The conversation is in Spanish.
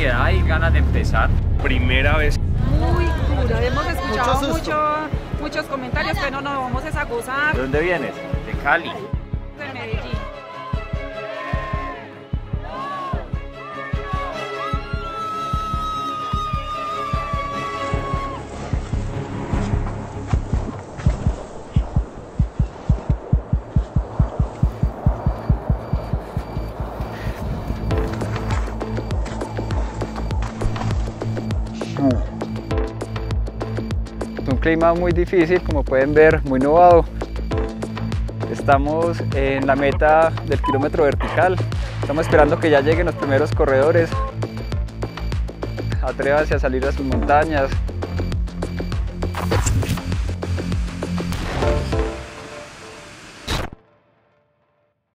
ansiedad y ganas de empezar. Primera vez. Muy dura, hemos escuchado muchos comentarios, pero no, vamos a gozar. ¿De dónde vienes? De Cali. De Medellín. Es un clima muy difícil, como pueden ver, muy nublado. Estamos en la meta del kilómetro vertical. Estamos esperando que ya lleguen los primeros corredores. Atrévanse a salir a sus montañas.